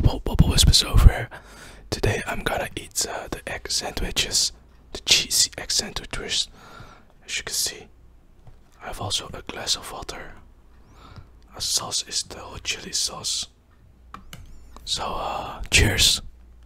Bubble Whispers over. Today I'm gonna eat the egg sandwiches, the cheesy egg sandwiches. As you can see, I have also a glass of water. Our sauce is the hot chili sauce. So cheers.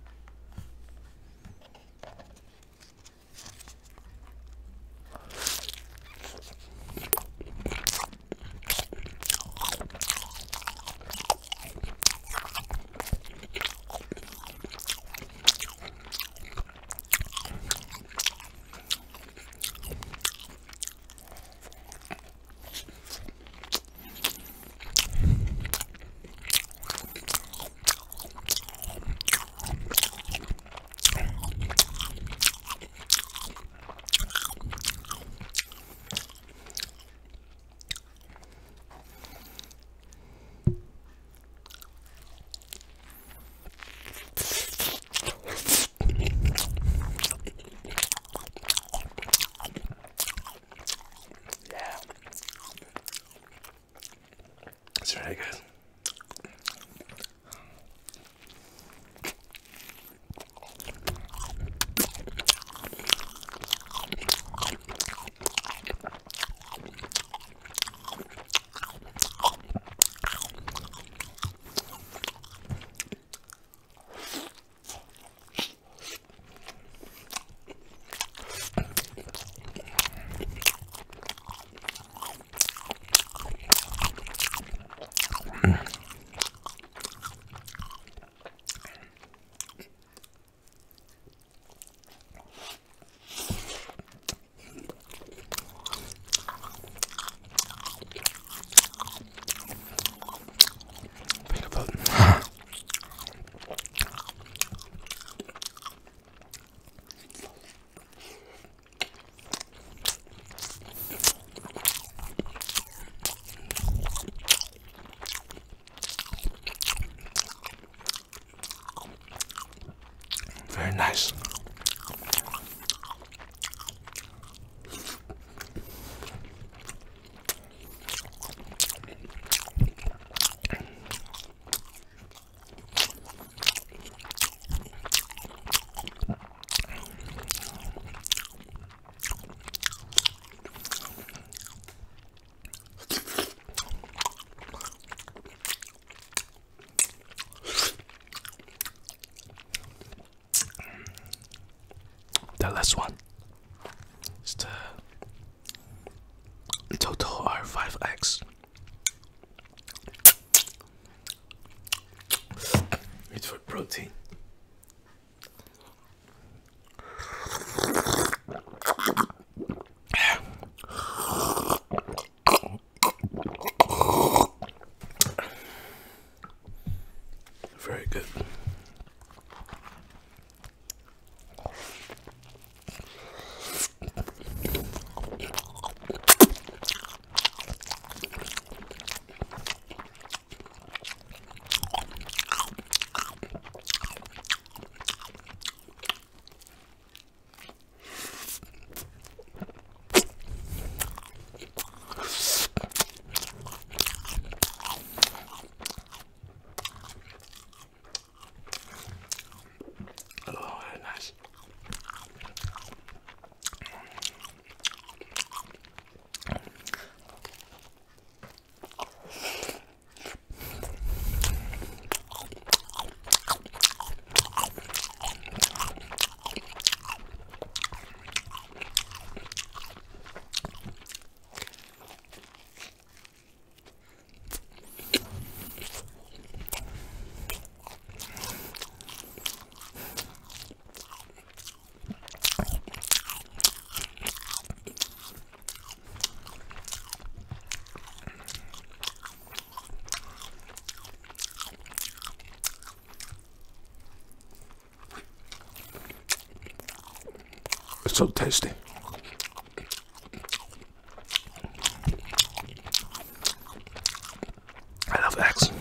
It's really good. Very nice. The last one is the total are 5 eggs. Meat for protein. Very good. Oh, very nice. It's so tasty. I love eggs.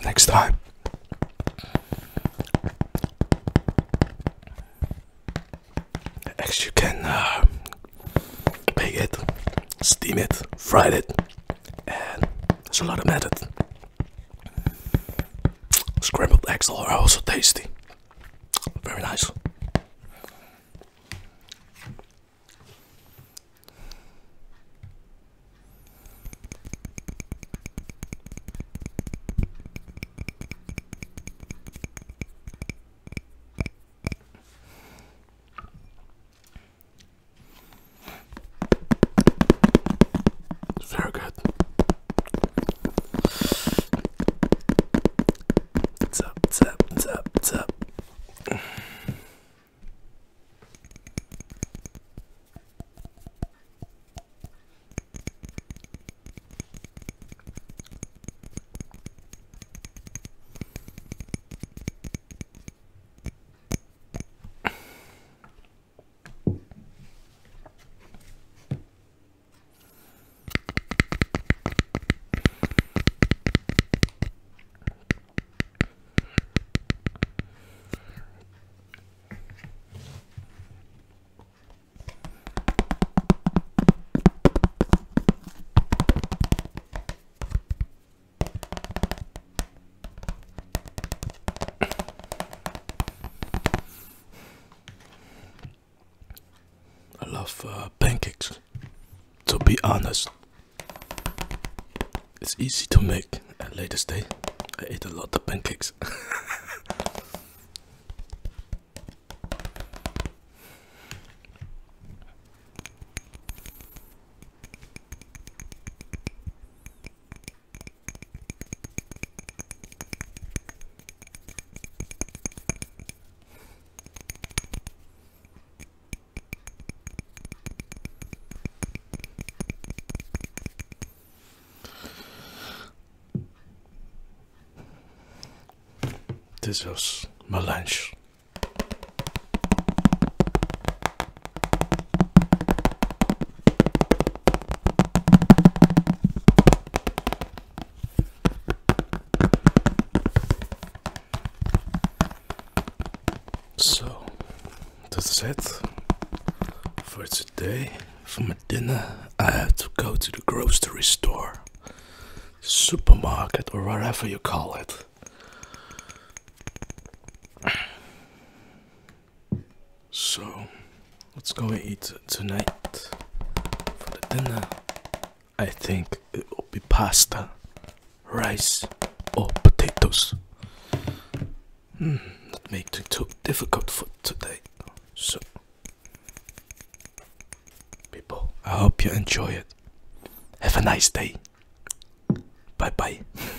next time. Actually, you can bake it, steam it, fry it, and there's a lot of methods. Scrambled eggs are also tasty. Very nice. Very good. Tap, tap, tap, tap. I love pancakes. To be honest, it's easy to make. At latest day, I ate a lot of pancakes. This was my lunch. So, that's it for today. For my dinner, I had to go to the grocery store, supermarket, or whatever you call it. So, let's go and eat tonight. For the dinner, I think it will be pasta, rice, or potatoes. Not make it too difficult for today. So, people, I hope you enjoy it. Have a nice day. Bye bye.